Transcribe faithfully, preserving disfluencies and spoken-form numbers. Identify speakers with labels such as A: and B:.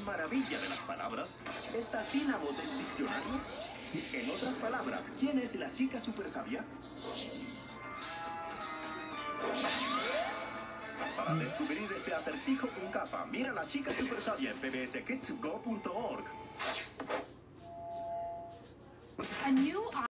A: maravilla de las palabras está Dínamo del diccionario. En otras palabras, ¿quién es la chica super sabia? Para descubrir este acertijo con capa, mira la chica super sabia en p b s kids go punto org.
B: A new